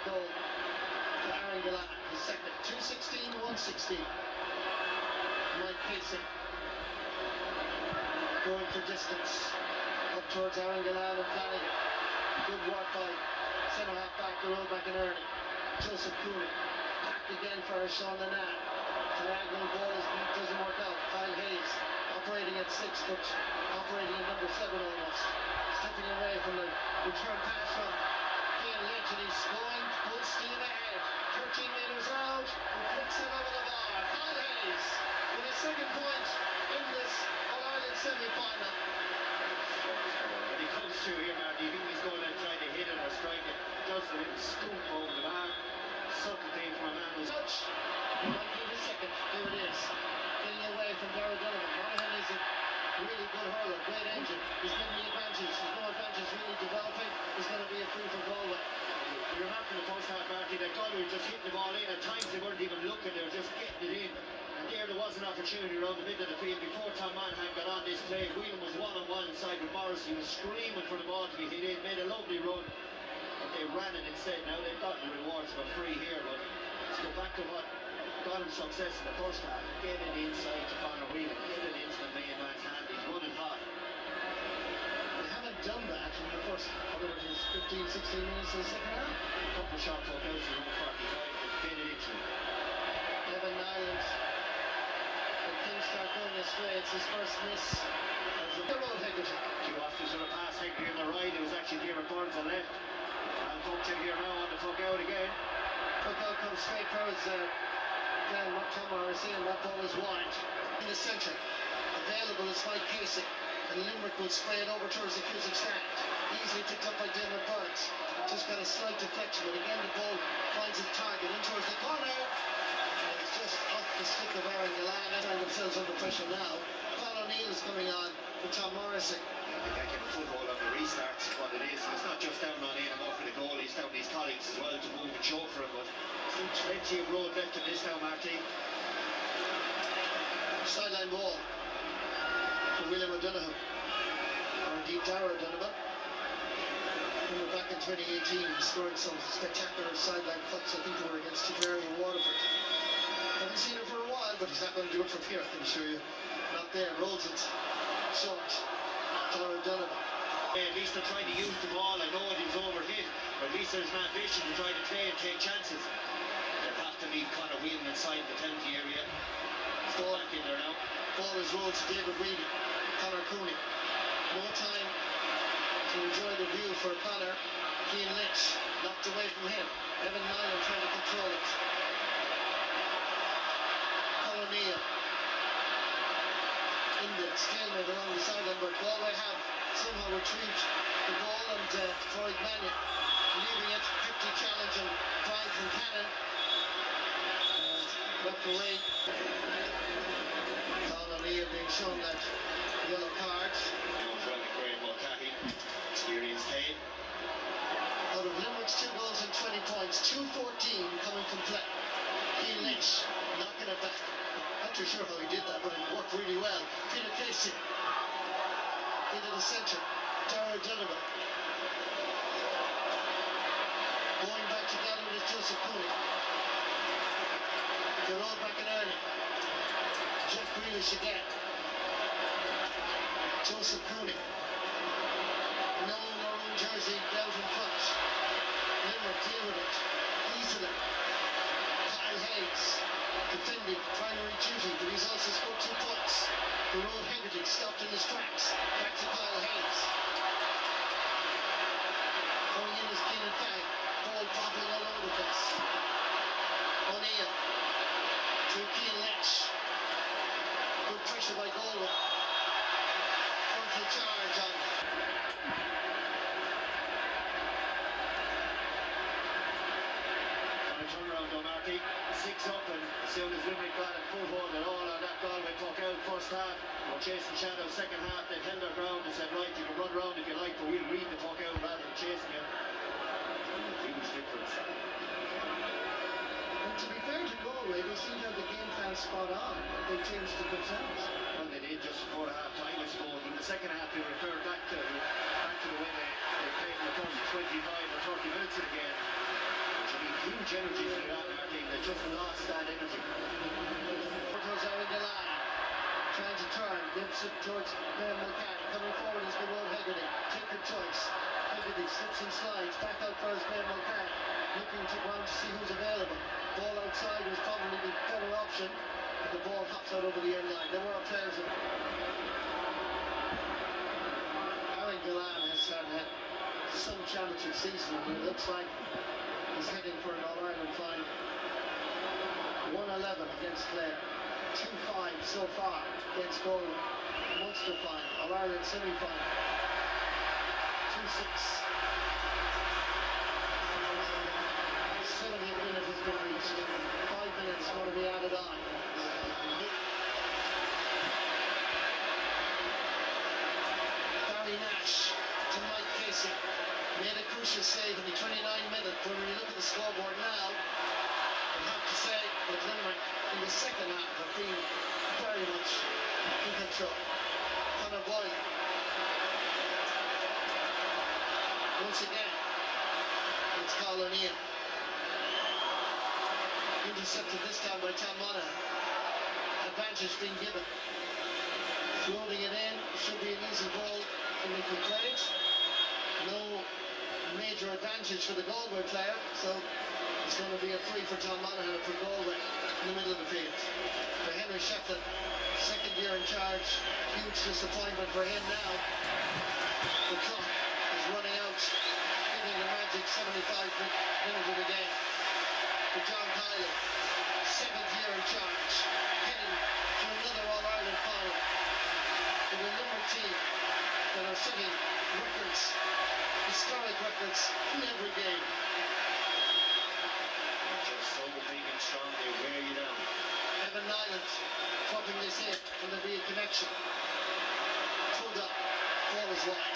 goal to Aaron Galway, his second. 2-16, 1-16. Mike Casey going for distance up towards Aaron Galway and Flanagan. Good work by centre half back, the road back in Ernie. Joseph Cooley back again for Sean Lannan. Triangle ball doesn't work out. Kyle Hayes operating at 6 foot, operating at number 7 almost. Stepping away from the return pass from Ian Lynch, and he's going full steam ahead. 13 metres out, and flicks it over the bar. Kyle Hayes with his second point in this All-Ireland semi-final. When he comes through here, man, do you think he's going to try to hit it or strike it? Just a little scoop over the bar. Subtle thing from a man who's... Touch! Might need a second. Here it is. Getting away from Darragh Donovan. Monahan is a really good hurler, great engine. He's getting the advantage. There's no advantage really developing. There's going to be a free for Galway. You remember in the first half, Marty, that Galway just hitting the ball in. At times they weren't even looking, they were just getting it in. And there was an opportunity around the middle of the field before Tom Monahan got on this play. Whelan was one-on-one inside with Morris. He was screaming for the ball to be hit in, made a lovely run. But they ran it instead. Now they've gotten the rewards for free here, but let's go back to what got him success in the first half. Get it inside to Conor Whelan, get it into the main man's hand. He's running hot. They haven't done that in the first, whatever it is, 15, 16 minutes of the second half. A couple of shots out there to number 45, but get it into him. Evan Nyland. When things start going astray, it's his first miss. As a road Hegarty. Two offers on a pass, Hegarty on the right. It was actually Derek Burns on the left. And Function here now on the tuck out again. Tuck out comes straight towards Tom Morrissey, and that ball is wide. In the centre, available is Mike Casey, and Limerick will spray it over towards the Cusick stand. Easily picked up by Derek Burns. Just got a slight deflection, but again the ball finds its target in towards the corner. And it's just off the stick of Aaron Galway. They find themselves under pressure now. Paul O'Neill is coming on for Tom Morrissey. I think I get a foothold on the restarts, what it is. It's not just down on anymore for the goalies, down these colleagues as well to move and show for him, but still plenty of road left in this now, Marty. Sideline ball for William O'Donoghue, or indeed Darragh Donovan. Remember back in 2018, scoring some spectacular sideline cuts. I think they were against Tipperary and Waterford. Haven't seen it for a while, but he's not going to do it from here, I can assure you. Not there, rolls it short. Darragh Donovan. At least they're trying to use the ball. I know it is overhit, but at least there's an ambition to try to play and take chances. They'll have to leave Conor Whelan inside the penalty area. Ball back in there now. Ball is rolled to David Reedy. Conor Cooney. No time to enjoy the view for Conor. Ian Lynch knocked away from him. Evan Nyland trying to control it. Paul O'Neill. In the stalemate along the sideline, but Galway have somehow retrieved the ball, and Troy Mannion leaving it. 50 challenge and drive from Cannon. Left away. Paul O'Neill being shown that yellow card. Experienced head. Out of Limerick's 2 goals and 20 points, 2-14 coming from play. Ian Lynch knocking it back. Not too sure how he did that, but it worked really well. Peter Casey into the centre. Darragh Donovan going back together with Joseph Cooley. The road back in Ernie. Jeff Grealish again. Joseph Cooley. No maroon jersey out in front. Limerick deal with it easily. Kyle Hayes defending primary duty, but he's also scored 2 points. The road Hegarty stopped in his tracks. Back to Kyle Hayes. Going in is Keenan Fang. Ball bobbling all over the place. O'Neill to Keane Lynch. Good pressure by Galway. Frontal charge on. Turnaround though, Marty. 6 up, and as soon as Limerick got a foothold and all on that Galway puck out first half, we're chasing shadows second half. They held their ground and said, right, you can run around if you like, but we'll read the puck out rather than chasing you. Huge difference. And to be fair to Galway, they seem to have the game plan spot on. They changed it themselves. Well, they did just before half time, I suppose. In the second half, they referred back to the way they played in the first 25 or 30 minutes of the game. Which huge energy from that team. They just lost that energy. Porto's out in the line. Trying to turn, gives it towards Graham Mulcahy. Coming forward is good old Hegarty. Take the choice. Hegarty slips and slides. Back out for his Graham Mulcahy. Looking to round to see who's available. Ball outside was probably the better option. And the ball hops out over the end line. There were players in Aaron Gillan has had some championship season, and it looks like he's heading for an All-Ireland final. 1-11 against Clare. 2-5 so far against Galway. Munster final, All-Ireland semi-final. 2-6. 70th minute has been reached. 5 minutes going to be added on. Barry Nash to Mike Casey. Made a crucial save in the 29th minute. But when you look at the scoreboard now, I have to say that Limerick in the second half have been very much in control. Conor Boyle. Once again, it's Carl O'Neill. Intercepted this time by Tom Monaghan. Advantage being given. Floating it in, should be an easy ball for Michael Craig. No major advantage for the Galway player, so it's going to be a free for Tom Monaghan for Galway in the middle of the field. For Henry Shefflin, second year in charge, huge disappointment for him now. The clock is running out, giving the magic 75 minutes of the game. For John Kiley, seventh year in charge, heading to another All-Ireland final. For the Limerick team that are setting records, historic records in every game. Just so big and strong, they wear you down. Evan Nyland dropping this in, and there'll be a connection. Pulled up, ball is wide.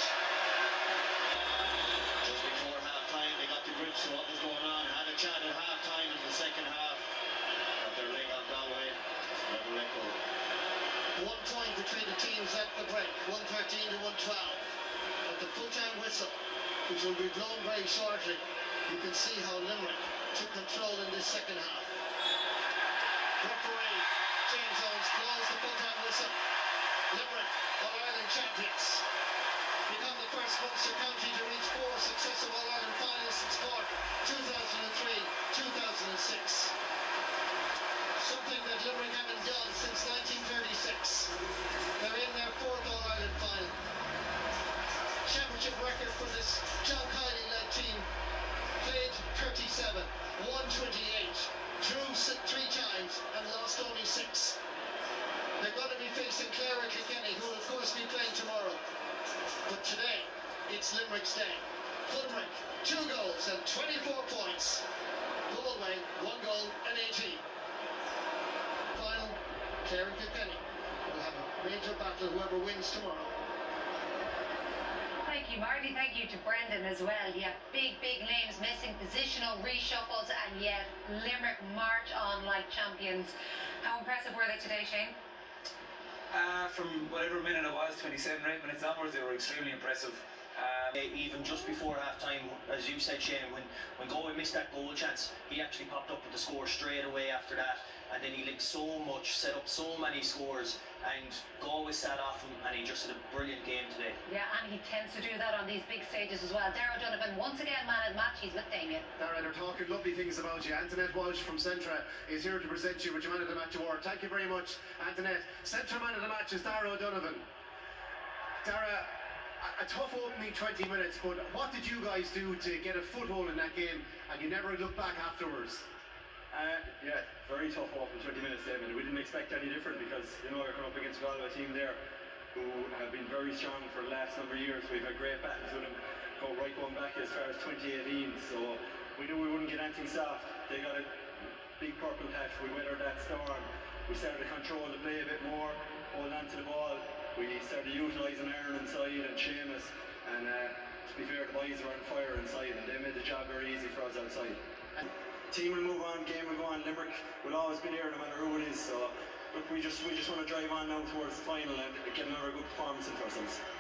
Just before half-time, they got the grips of what was going on. Had a chat at half-time in the second half. Got their leg on Galway. Never let go. 1 point between the teams at the break, 113 to 112. At the full-time whistle, which will be blown very shortly, you can see how Limerick took control in this second half. Referee James Owens blows the full-time whistle. Limerick, All-Ireland champions, become the first Munster county to reach 4 successive All-Ireland finals since Cork, 2003, 2006. Something that Limerick haven't done since 1936. They're in their 4th All-Ireland final. Championship record for this John Kiley-led team. Played 37, won 28, drew 3 times and lost only 6. They're going to be facing Clare and Kilkenny, who will of course be playing tomorrow. But today, it's Limerick's day. Limerick, 2 goals and 24 points. Galway, 1 goal and 18. Final, Clare and Kilkenny will have a major battle whoever wins tomorrow. Thank you, Marty. Thank you to Brendan as well. Yeah, big names missing, positional reshuffles, and yet Limerick march on like champions. How impressive were they today, Shane? From whatever minute it was, 27 or 8 minutes onwards, they were extremely impressive. Even just before half-time, as you said, Shane, when Galway missed that goal chance, he actually popped up with the score straight away after that, and then he linked so much, set up so many scores, and Galway sat off him, and he just had a brilliant game today. Yeah, and he tends to do that on these big stages as well. Darragh Donovan, once again, man of the match. He's with Damien. Darragh, they're talking lovely things about you. Antoinette Walsh from Centra is here to present you with your man of the match award. Thank you very much, Antoinette. Centra man of the match is Darragh Donovan. Darragh, a tough opening 20 minutes, but what did you guys do to get a foothold in that game, and you never looked back afterwards? Yeah, very tough open 20 minutes, David. We didn't expect any different because, you know, we're coming up against a Galway team there who have been very strong for the last number of years. We've had great battles with them, going back as far as 2018, so we knew we wouldn't get anything soft. They got a big purple patch. We weathered that storm. We started to control the play a bit more, hold on to the ball. We started utilising Aaron inside and Seamus, and to be fair, the boys were on fire inside, and they made the job very easy for us outside. Team will move on, game will go on. Limerick will always be there no matter who it is, so look, we just want to drive on now towards the final and get another good performance in for ourselves.